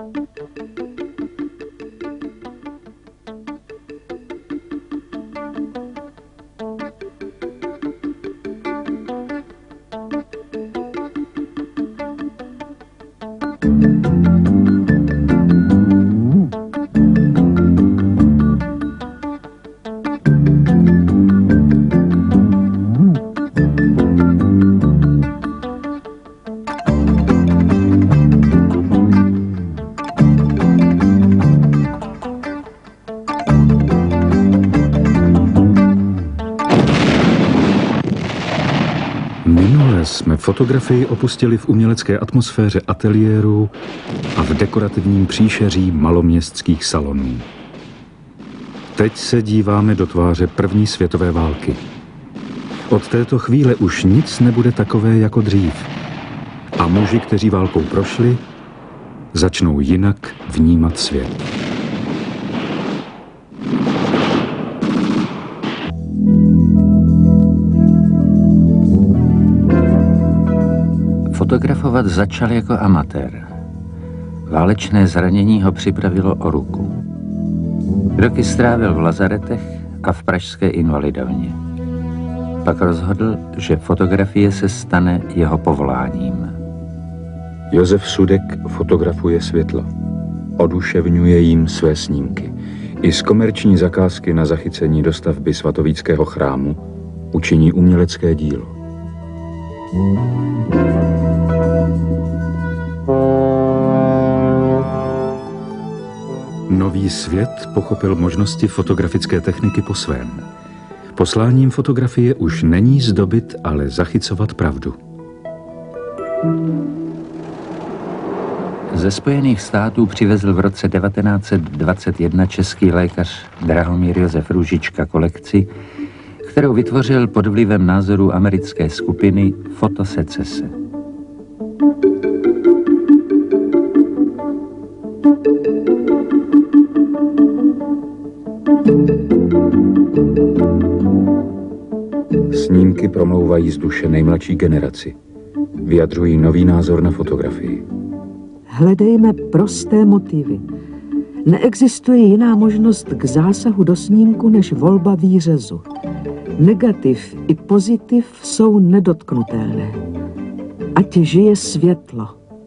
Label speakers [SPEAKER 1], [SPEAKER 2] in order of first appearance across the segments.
[SPEAKER 1] Jsme fotografii opustili v umělecké atmosféře ateliéru a v dekorativním příšeří maloměstských salonů. Teď se díváme do tváře první světové války. Od této chvíle už nic nebude takové jako dřív. A muži, kteří válkou prošli, začnou jinak vnímat svět.
[SPEAKER 2] Fotografovat začal jako amatér. Válečné zranění ho připravilo o ruku. Roky strávil v lazaretech a v pražské invalidovně. Pak rozhodl, že fotografie se stane jeho povoláním.
[SPEAKER 1] Josef Sudek fotografuje světlo. Oduševňuje jim své snímky. I z komerční zakázky na zachycení dostavby svatovíckého chrámu učiní umělecké dílo. Nový svět pochopil možnosti fotografické techniky po svém. Posláním fotografie už není zdobit, ale zachycovat pravdu.
[SPEAKER 2] Ze Spojených států přivezl v roce 1921 český lékař Drahomír Josef Růžička kolekci, kterou vytvořil pod vlivem názorů americké skupiny Fotosecese.
[SPEAKER 1] Snímky promlouvají z duše nejmladší generaci. Vyjadřují nový názor na fotografii.
[SPEAKER 3] Hledejme prosté motivy. Neexistuje jiná možnost k zásahu do snímku než volba výřezu. Negativ i pozitiv jsou nedotknutelné. Ať žije světlo.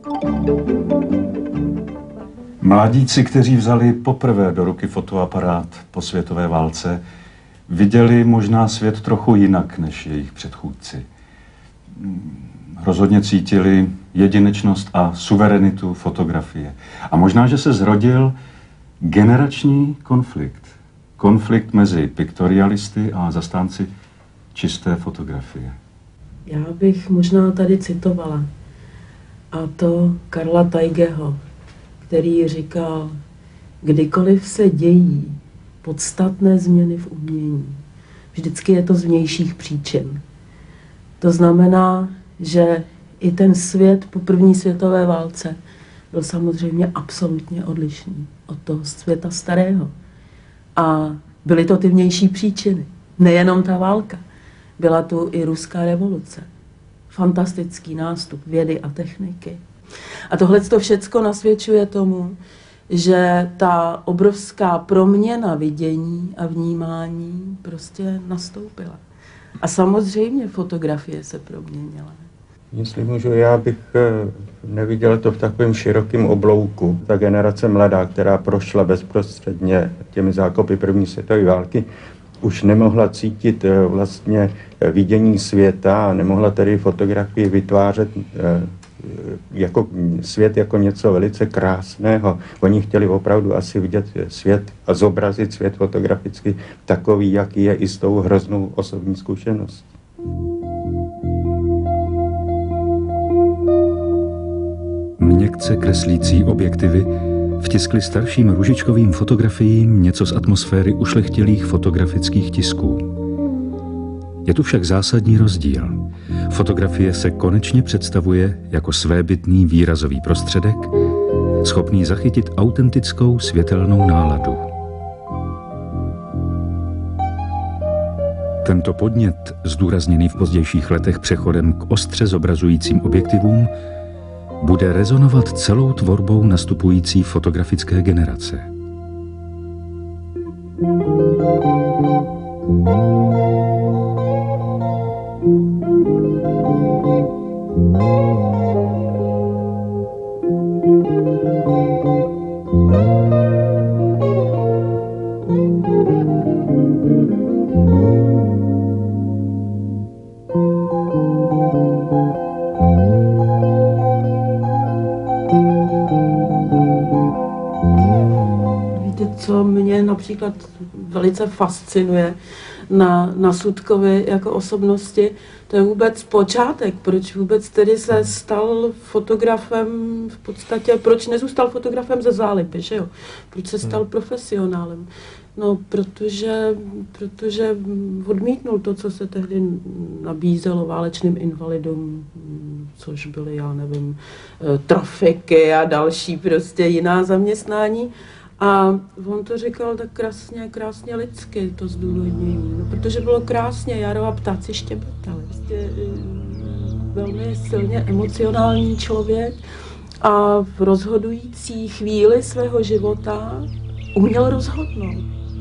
[SPEAKER 1] Mladíci, kteří vzali poprvé do ruky fotoaparát po světové válce, viděli možná svět trochu jinak než jejich předchůdci. Rozhodně cítili jedinečnost a suverenitu fotografie. A možná, že se zrodil generační konflikt. Konflikt mezi piktorialisty a zastánci čisté fotografie.
[SPEAKER 4] Já bych možná tady citovala, a to Karla Teigeho, který říkal, kdykoliv se dějí podstatné změny v umění, vždycky je to z vnějších příčin. To znamená, že i ten svět po první světové válce byl samozřejmě absolutně odlišný od toho světa starého. A byly to ty vnější příčiny. Nejenom ta válka. Byla tu i ruská revoluce. Fantastický nástup vědy a techniky. A tohle to všecko nasvědčuje tomu, že ta obrovská proměna vidění a vnímání prostě nastoupila. A samozřejmě fotografie se proměnila.
[SPEAKER 5] Jestli můžu, já bych neviděl to v takovém širokém oblouku. Ta generace mladá, která prošla bezprostředně těmi zákopy první světové války, už nemohla cítit vlastně vidění světa a nemohla tedy fotografii vytvářet jako svět jako něco velice krásného. Oni chtěli opravdu asi vidět svět a zobrazit svět fotograficky takový, jaký je, i s tou hroznou osobní zkušeností.
[SPEAKER 1] Měkce kreslící objektivy vtiskly starším Růžičkovým fotografiím něco z atmosféry ušlechtilých fotografických tisků. Je tu však zásadní rozdíl. Fotografie se konečně představuje jako svébytný výrazový prostředek, schopný zachytit autentickou světelnou náladu. Tento podnět, zdůrazněný v pozdějších letech přechodem k ostře zobrazujícím objektivům, bude rezonovat celou tvorbou nastupující fotografické generace.
[SPEAKER 4] Co mě například velice fascinuje na Sudkovi jako osobnosti, to je vůbec počátek, proč vůbec tedy se stal fotografem, v podstatě, proč nezůstal fotografem ze zálipy, že jo? Proč se stal profesionálem? No, protože odmítnul to, co se tehdy nabízelo válečným invalidům, což byly, já nevím, trafiky a další prostě jiná zaměstnání. A on to říkal tak krásně lidsky, to zdůvodnění, no, protože bylo krásně, jaro a ptáci štěbetali. Prostě velmi silně emocionální člověk a v rozhodující chvíli svého života uměl rozhodnout.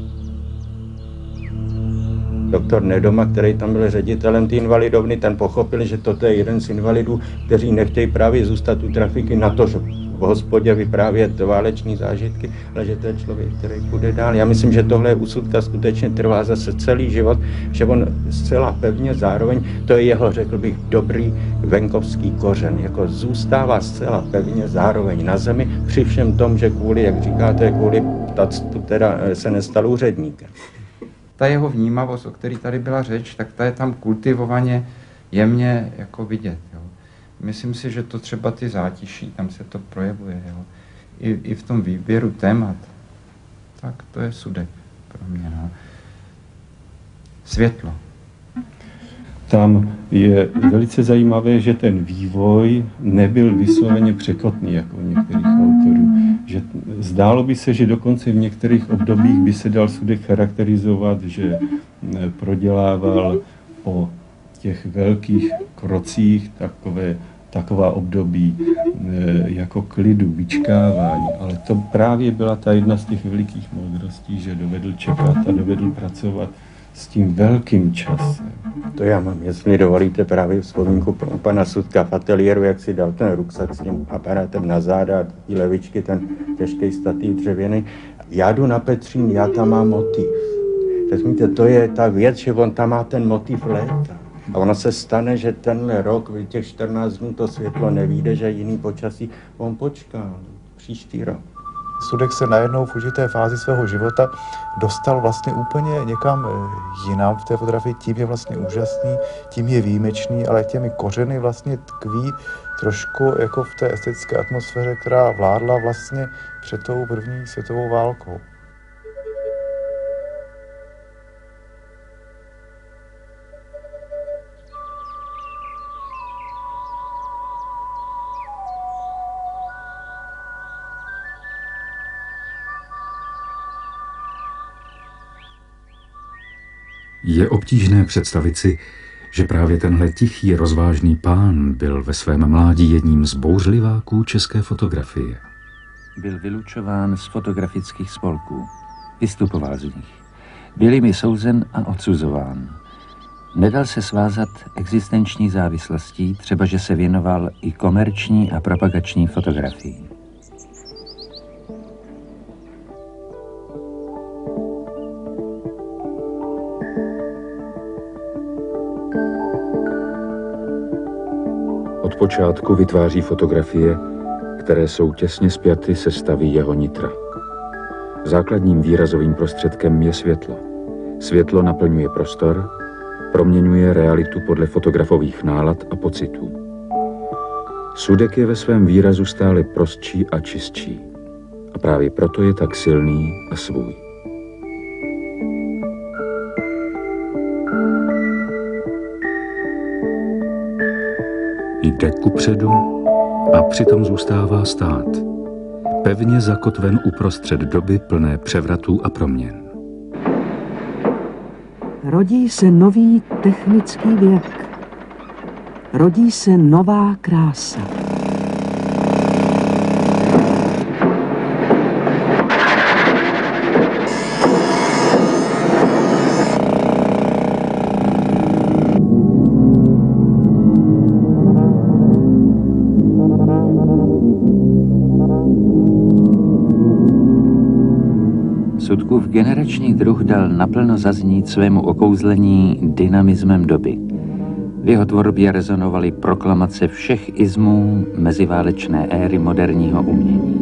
[SPEAKER 5] Doktor Nedoma, který tam byl ředitelem té invalidovny, ten pochopil, že toto je jeden z invalidů, kteří nechtějí právě zůstat u trafiky na to, že v hospodě vyprávět váleční zážitky, ale že to je člověk, který půjde dál. Já myslím, že tohle u Sudka skutečně trvá zase celý život, že on zcela pevně zároveň, to je jeho, řekl bych, dobrý venkovský kořen, jako zůstává zcela pevně zároveň na zemi, při všem tom, že kvůli, jak říkáte, kvůli ptactvu teda se nestal úředníkem.
[SPEAKER 6] Ta jeho vnímavost, o který tady byla řeč, tak ta je tam kultivovaně jemně jako vidět. Jo. Myslím si, že to třeba ty zátiší, tam se to projevuje. Jo. I v tom výběru témat. Tak to je Sudek pro mě. No. Světlo.
[SPEAKER 7] Tam je velice zajímavé, že ten vývoj nebyl vysloveně překotný, jako u některých autorů. Že zdálo by se, že dokonce v některých obdobích by se dal Sudek charakterizovat, že prodělával po těch velkých krocích taková období jako klidu, vyčkávání. Ale to právě byla ta jedna z těch velikých moudrostí, že dovedl čekat a dovedl pracovat s tím velkým časem.
[SPEAKER 5] To já mám, jestli dovolíte, právě vzpomínku pana Sudka v ateliéru, jak si dal ten ruksak s tím aparátem na záda a ty levičky, ten těžký statý dřevěný. Já jdu na Petřín, já tam mám motiv. Rozumíte, to je ta věc, že on tam má ten motiv léta. A ono se stane, že tenhle rok, těch 14 dnů to světlo nevyjde, že jiný počasí, on počká příští rok.
[SPEAKER 8] Sudek se najednou v určité fázi svého života dostal vlastně úplně někam jinam v té fotografii, tím je vlastně úžasný, tím je výjimečný, ale těmi kořeny vlastně tkví trošku jako v té estetické atmosféře, která vládla vlastně před tou první světovou válkou.
[SPEAKER 1] Je obtížné představit si, že právě tenhle tichý, rozvážný pán byl ve svém mládí jedním z bouřliváků české fotografie.
[SPEAKER 2] Byl vylučován z fotografických spolků. Vystupoval z nich. Byl jimi souzen a odsuzován. Nedal se svázat existenční závislostí, třeba že se věnoval i komerční a propagační fotografii.
[SPEAKER 1] Od počátku vytváří fotografie, které jsou těsně spjaty se stavy jeho nitra. Základním výrazovým prostředkem je světlo. Světlo naplňuje prostor, proměňuje realitu podle fotografových nálad a pocitů. Sudek je ve svém výrazu stále prostší a čistší. A právě proto je tak silný a svůj. Jde kupředu a přitom zůstává stát. Pevně zakotven uprostřed doby plné převratů a proměn.
[SPEAKER 3] Rodí se nový technický věk. Rodí se nová krása.
[SPEAKER 2] Funkův generační druh dal naplno zaznít svému okouzlení dynamismem doby. V jeho tvorbě rezonovaly proklamace všech izmů meziválečné éry moderního umění.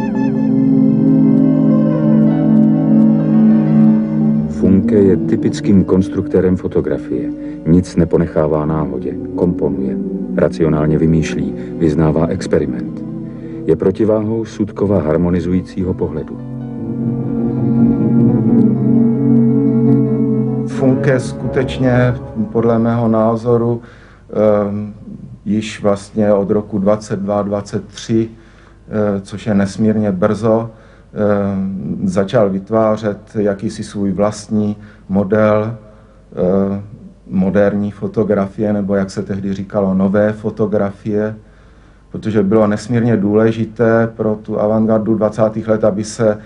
[SPEAKER 1] Funke je typickým konstruktérem fotografie. Nic neponechává náhodě, komponuje, racionálně vymýšlí, vyznává experiment. Je protiváhou Sudkova harmonizujícího pohledu.
[SPEAKER 5] Funke skutečně, podle mého názoru, již vlastně od roku 22-23, což je nesmírně brzo, začal vytvářet jakýsi svůj vlastní model moderní fotografie, nebo jak se tehdy říkalo, nové fotografie, protože bylo nesmírně důležité pro tu avantgardu 20. let, aby se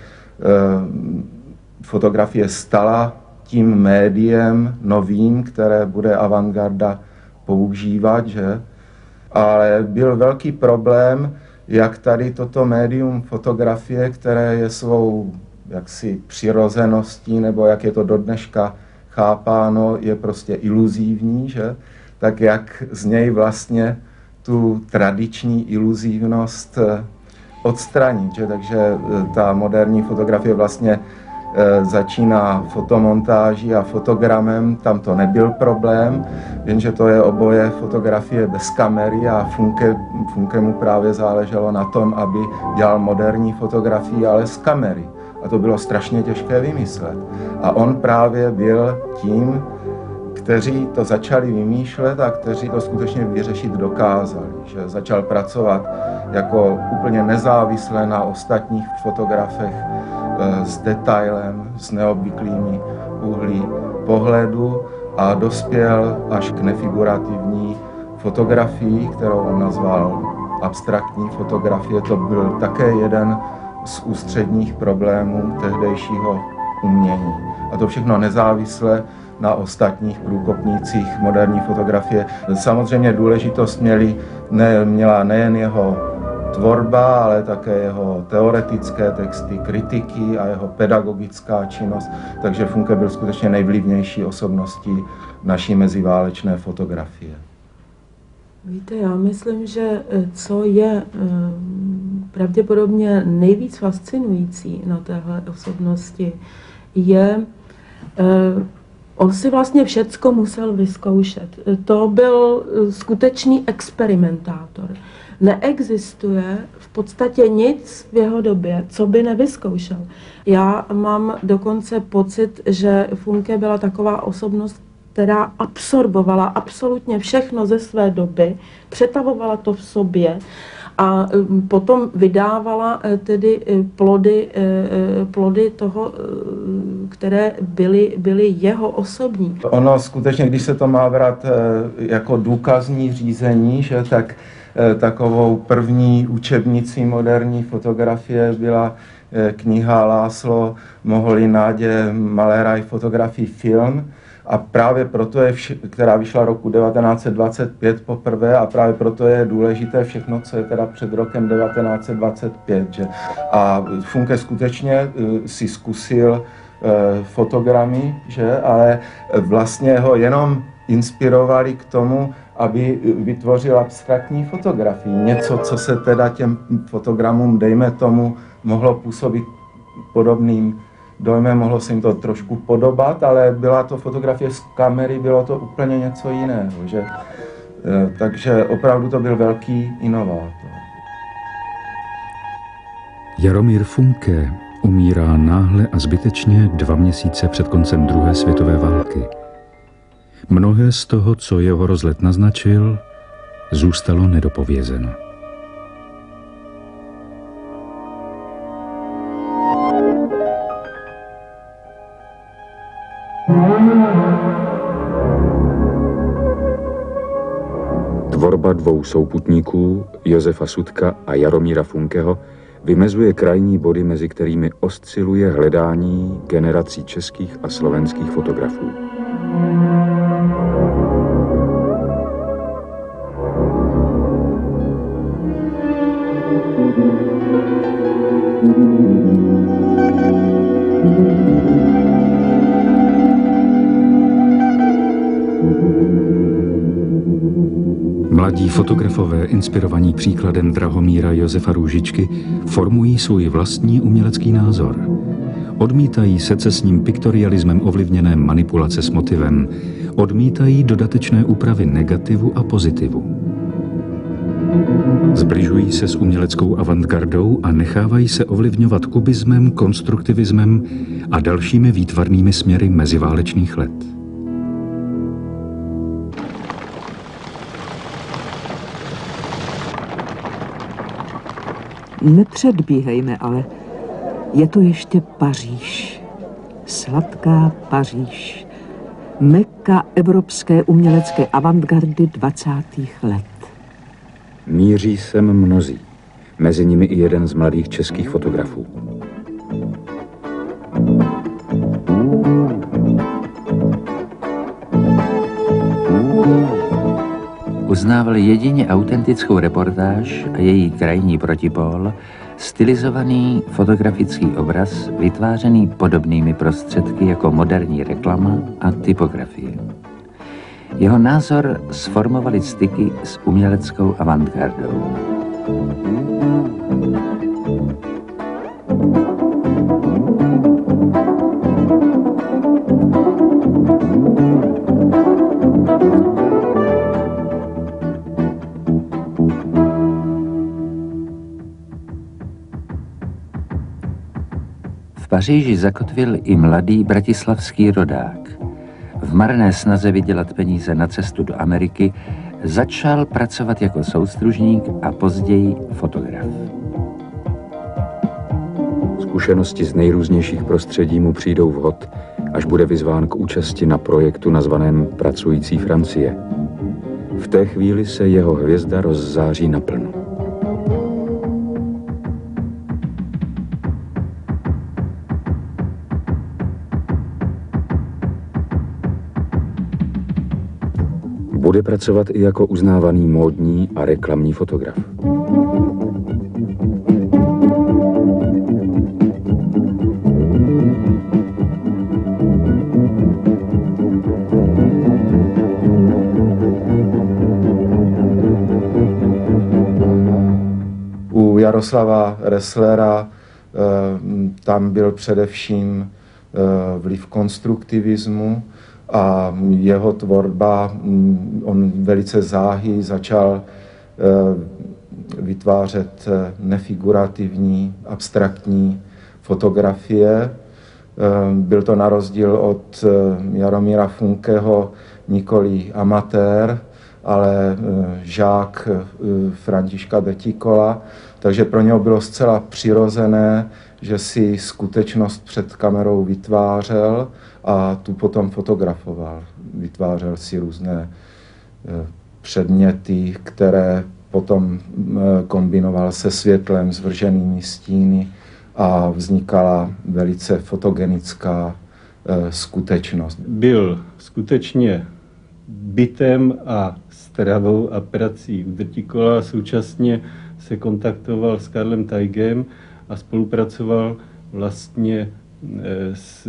[SPEAKER 5] fotografie stala tím médiem novým, které bude avantgarda používat, že? Ale byl velký problém, jak tady toto médium fotografie, které je svou jaksi přirozeností, nebo jak je to do dneška chápáno, je prostě iluzívní, že? Tak jak z něj vlastně tu tradiční iluzívnost odstranit, že? Takže ta moderní fotografie vlastně začíná fotomontáží a fotogramem, tam to nebyl problém, jenže to je oboje fotografie bez kamery a Funke mu právě záleželo na tom, aby dělal moderní fotografii, ale z kamery. A to bylo strašně těžké vymyslet. A on právě byl tím, kteří to začali vymýšlet a kteří to skutečně vyřešit dokázali. Že začal pracovat jako úplně nezávisle na ostatních fotografech s detailem, s neobvyklými úhly pohledu a dospěl až k nefigurativní fotografii, kterou on nazval abstraktní fotografie. To byl také jeden z ústředních problémů tehdejšího umění. A to všechno nezávisle na ostatních průkopnících moderní fotografie. Samozřejmě důležitost měla nejen jeho tvorba, ale také jeho teoretické texty, kritiky a jeho pedagogická činnost. Takže Funke byl skutečně nejvlivnější osobností naší meziválečné fotografie.
[SPEAKER 4] Víte, já myslím, že co je pravděpodobně nejvíc fascinující na téhle osobnosti, je, on si vlastně všecko musel vyzkoušet. To byl skutečný experimentátor. Neexistuje v podstatě nic v jeho době, co by nevyzkoušel. Já mám dokonce pocit, že Funke byla taková osobnost, která absorbovala absolutně všechno ze své doby, přetavovala to v sobě a potom vydávala tedy plody toho, které byly jeho osobní.
[SPEAKER 5] Ono skutečně, když se to má brát jako důkazní řízení, že tak takovou první učebnicí moderní fotografie byla kniha László Moholy-Nádě Maleraj fotografii film. A právě proto která vyšla roku 1925 poprvé, a právě proto je důležité všechno, co je teda před rokem 1925. Že? A Funke skutečně si zkusil fotogramy, že? Ale vlastně ho jenom inspirovali k tomu, aby vytvořil abstraktní fotografii. Něco, co se teda těm fotogramům, dejme tomu, mohlo působit podobným dojmem, mohlo se jim to trošku podobat, ale byla to fotografie z kamery, bylo to úplně něco jiného. Že? Takže opravdu to byl velký inovátor.
[SPEAKER 1] Jaromír Funke umírá náhle a zbytečně 2 měsíce před koncem druhé světové války. Mnohé z toho, co jeho rozlet naznačil, zůstalo nedopovězeno. Tvorba 2 souputníků, Josefa Sudka a Jaromíra Funkeho, vymezuje krajní body, mezi kterými osciluje hledání generací českých a slovenských fotografů. Mladí fotografové, inspirovaní příkladem Drahomíra Josefa Růžičky, formují svůj vlastní umělecký názor. Odmítají secesním piktorialismem ovlivněné manipulace s motivem. Odmítají dodatečné úpravy negativu a pozitivu. Zbližují se s uměleckou avantgardou a nechávají se ovlivňovat kubismem, konstruktivismem a dalšími výtvarnými směry meziválečných let.
[SPEAKER 3] Nepředbíhejme ale. Je to ještě Paříž. Sladká Paříž. Mekka evropské umělecké avantgardy 20. let.
[SPEAKER 1] Míří sem mnozí. Mezi nimi i jeden z mladých českých fotografů.
[SPEAKER 2] Uznával jedině autentickou reportáž a její krajní protipól, stylizovaný fotografický obraz, vytvářený podobnými prostředky jako moderní reklama a typografie. Jeho názor sformovaly styky s uměleckou avantgardou. V Paříži zakotvil i mladý bratislavský rodák. V marné snaze vydělat peníze na cestu do Ameriky začal pracovat jako soustružník a později fotograf.
[SPEAKER 1] Zkušenosti z nejrůznějších prostředí mu přijdou vhod, až bude vyzván k účasti na projektu nazvaném Pracující Francie. V té chvíli se jeho hvězda rozzáří naplno. Bude pracovat i jako uznávaný módní a reklamní fotograf.
[SPEAKER 6] U Jaroslava Resslera tam byl především vliv konstruktivismu a jeho tvorba, on velice záhy začal vytvářet nefigurativní, abstraktní fotografie. Byl to na rozdíl od Jaromíra Funkeho nikoli amatér, ale žák Františka Detikola, takže pro něho bylo zcela přirozené, že si skutečnost před kamerou vytvářel a tu potom fotografoval. Vytvářel si různé předměty, které potom kombinoval se světlem, s vrženými stíny a vznikala velice fotogenická skutečnost.
[SPEAKER 7] Byl skutečně bytem a stravou a prací u Detikola, současně se kontaktoval s Karlem Taigem a spolupracoval vlastně s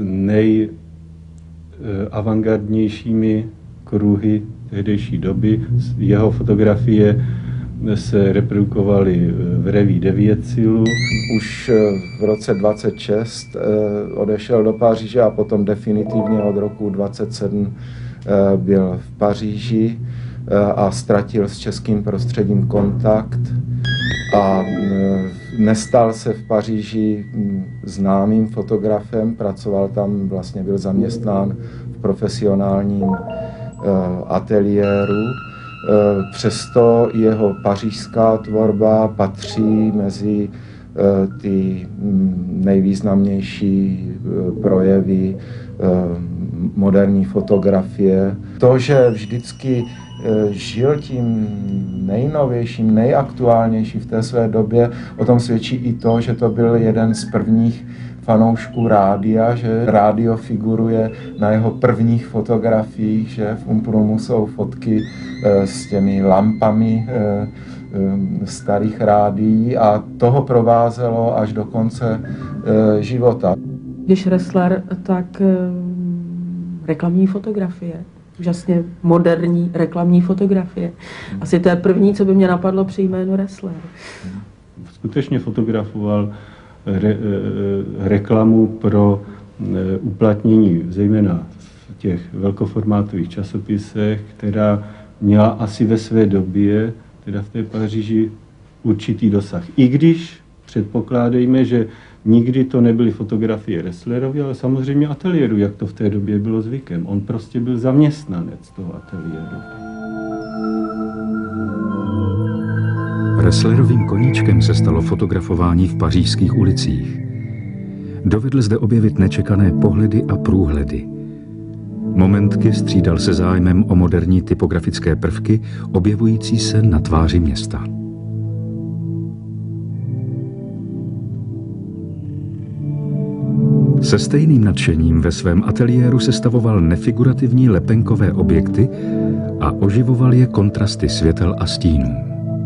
[SPEAKER 7] nejavantgardnějšími kruhy tehdejší doby. Jeho fotografie se reprodukovaly v Revue de Vietzilu.
[SPEAKER 6] Už v roce 26 odešel do Paříže a potom definitivně od roku 27 byl v Paříži a ztratil s českým prostředím kontakt a nestal se v Paříži známým fotografem, pracoval tam, vlastně byl zaměstnán v profesionálním ateliéru. Přesto jeho pařížská tvorba patří mezi ty nejvýznamnější projevy moderní fotografie. To, že vždycky žil tím nejnovějším, nejaktuálnějším v té své době, o tom svědčí i to, že to byl jeden z prvních fanoušků rádia, že rádio figuruje na jeho prvních fotografiích, že v Umprumu jsou fotky s těmi lampami starých rádií a toho provázelo až do konce života.
[SPEAKER 4] Když Ressler, tak reklamní fotografie. úžasně moderní reklamní fotografie. Asi to je první, co by mě napadlo při jménu Ressler.
[SPEAKER 7] Skutečně fotografoval reklamu pro uplatnění zejména v těch velkoformátových časopisech, která měla asi ve své době, teda v té Paříži, určitý dosah. I když předpokládejme, že nikdy to nebyly fotografie Resslerovi, ale samozřejmě ateliéru, jak to v té době bylo zvykem. On prostě byl zaměstnanec toho ateliéru.
[SPEAKER 1] Resslerovým koníčkem se stalo fotografování v pařížských ulicích. Dovedl zde objevit nečekané pohledy a průhledy. Momentky střídal se zájmem o moderní typografické prvky objevující se na tváři města. Se stejným nadšením ve svém ateliéru sestavoval nefigurativní lepenkové objekty a oživoval je kontrasty světel a stínů.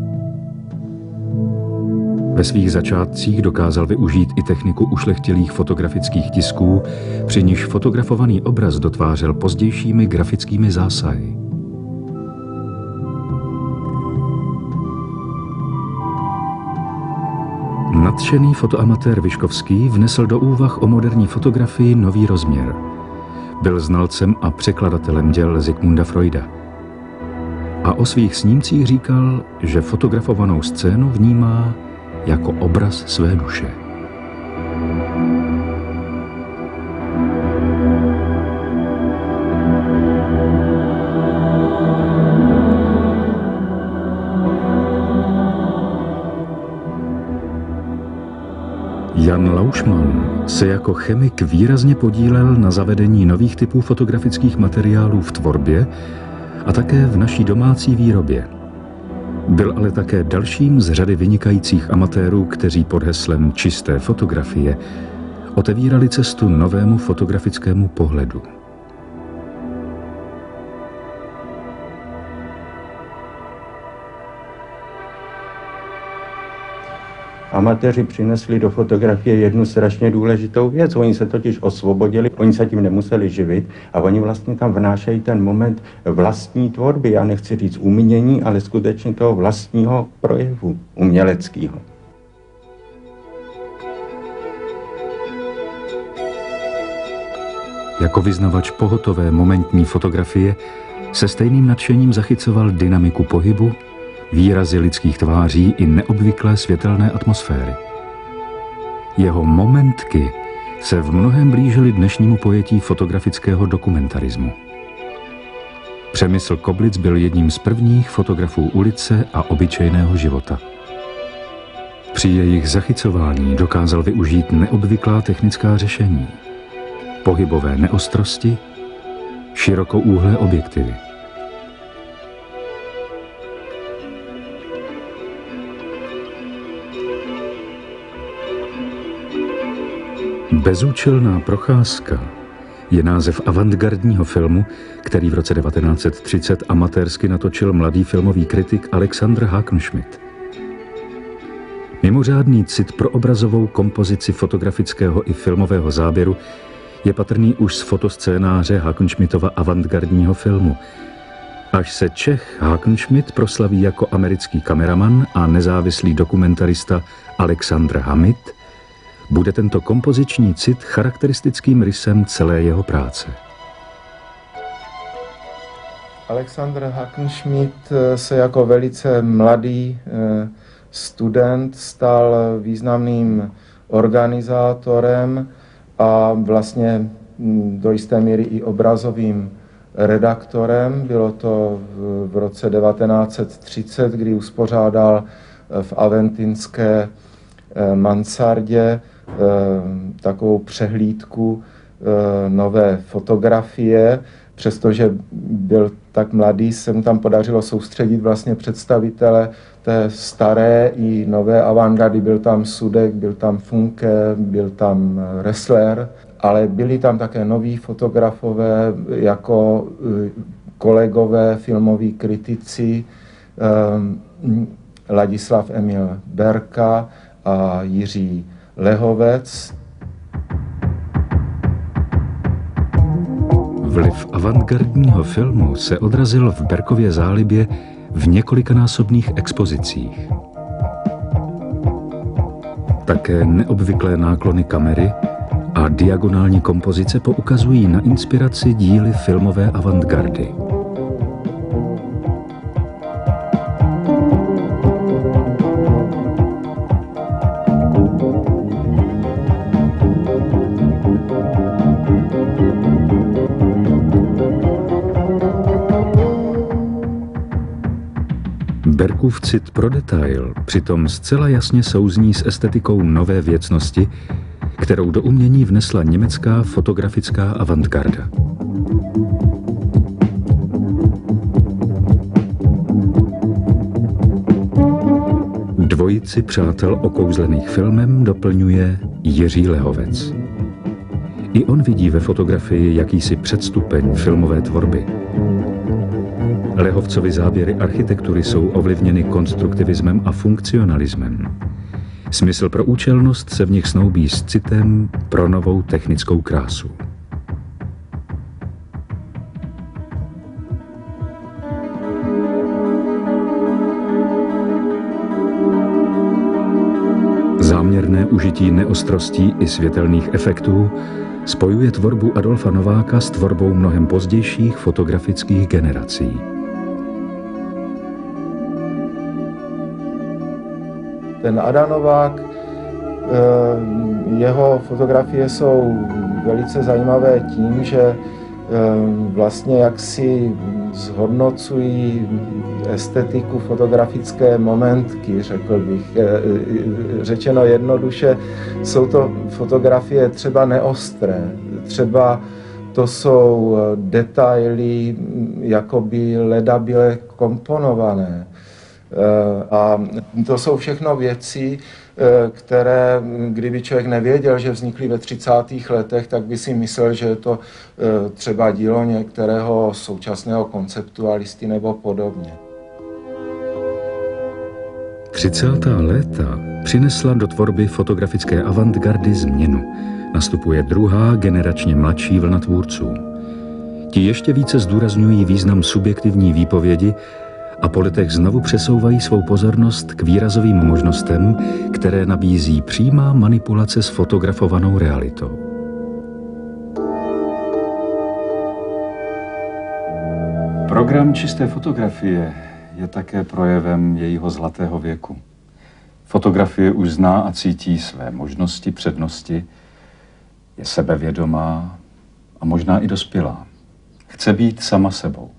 [SPEAKER 1] Ve svých začátcích dokázal využít i techniku ušlechtilých fotografických tisků, při nichž fotografovaný obraz dotvářel pozdějšími grafickými zásahy. Nadšený fotoamatér Vyškovský vnesl do úvah o moderní fotografii nový rozměr. Byl znalcem a překladatelem děl Sigmunda Freuda. A o svých snímcích říkal, že fotografovanou scénu vnímá jako obraz své duše. Jan Laušman se jako chemik výrazně podílel na zavedení nových typů fotografických materiálů v tvorbě a také v naší domácí výrobě. Byl ale také dalším z řady vynikajících amatérů, kteří pod heslem čisté fotografie otevírali cestu novému fotografickému pohledu.
[SPEAKER 5] Amatéři přinesli do fotografie jednu strašně důležitou věc. Oni se totiž osvobodili, oni se tím nemuseli živit a oni vlastně tam vnášejí ten moment vlastní tvorby. Já nechci říct umění, ale skutečně toho vlastního projevu uměleckého.
[SPEAKER 1] Jako vyznavač pohotové momentní fotografie se stejným nadšením zachycoval dynamiku pohybu, výrazy lidských tváří i neobvyklé světelné atmosféry. Jeho momentky se v mnohém blížily dnešnímu pojetí fotografického dokumentarismu. Přemysl Koblic byl jedním z prvních fotografů ulice a obyčejného života. Při jejich zachycování dokázal využít neobvyklá technická řešení, pohybové neostrosti, širokouhlé objektivy. Bezúčelná procházka je název avantgardního filmu, který v roce 1930 amatérsky natočil mladý filmový kritik Alexander Hackenschmidt. Mimořádný cit pro obrazovou kompozici fotografického i filmového záběru je patrný už z fotoscénáře Hackenschmidtova avantgardního filmu. Až se Čech Hackenschmidt proslaví jako americký kameraman a nezávislý dokumentarista Alexander Hamid, bude tento kompoziční cit charakteristickým rysem celé jeho práce.
[SPEAKER 6] Alexander Hackenschmidt se jako velice mladý student stal významným organizátorem a vlastně do jisté míry i obrazovým redaktorem. Bylo to v roce 1930, kdy uspořádal v Aventinské mansardě takovou přehlídku nové fotografie. Přestože byl tak mladý, se mu tam podařilo soustředit vlastně představitele té staré i nové avantgardy. Byl tam Sudek, byl tam Funke, byl tam Ressler, ale byli tam také noví fotografové jako kolegové, filmoví kritici, Ladislav Emil Berka a Jiří Lehovec.
[SPEAKER 1] V Vliv avantgardního filmu se odrazil v Berkově zálibě v několikanásobných expozicích. Také neobvyklé náklony kamery a diagonální kompozice poukazují na inspiraci díly filmové avantgardy. Berkův cit pro detail přitom zcela jasně souzní s estetikou nové věcnosti, kterou do umění vnesla německá fotografická avantgarda. Dvojici přátel okouzlených filmem doplňuje Jiří Lehovec. I on vidí ve fotografii jakýsi předstupeň filmové tvorby. Lehovcovy záběry architektury jsou ovlivněny konstruktivismem a funkcionalismem. Smysl pro účelnost se v nich snoubí s citem pro novou technickou krásu. Záměrné užití neostrostí i světelných efektů spojuje tvorbu Adolfa Nováka s tvorbou mnohem pozdějších fotografických generací.
[SPEAKER 8] Ten Adam Novák, jeho fotografie jsou velice zajímavé tím, že vlastně jaksi zhodnocují estetiku fotografické momentky, řekl bych. Řečeno jednoduše, jsou to fotografie třeba neostré, třeba to jsou detaily jakoby ledabyle komponované. A to jsou všechno věci, které, kdyby člověk nevěděl, že vznikly ve 30. letech, tak by si myslel, že je to třeba dílo některého současného konceptualisty nebo podobně.
[SPEAKER 1] 30. léta přinesla do tvorby fotografické avantgardy změnu. Nastupuje druhá, generačně mladší vlna tvůrců. Ti ještě více zdůrazňují význam subjektivní výpovědi a po letech znovu přesouvají svou pozornost k výrazovým možnostem, které nabízí přímá manipulace s fotografovanou realitou.
[SPEAKER 9] Program čisté fotografie je také projevem jejího zlatého věku. Fotografie už zná a cítí své možnosti, přednosti, je sebevědomá a možná i dospělá. Chce být sama sebou.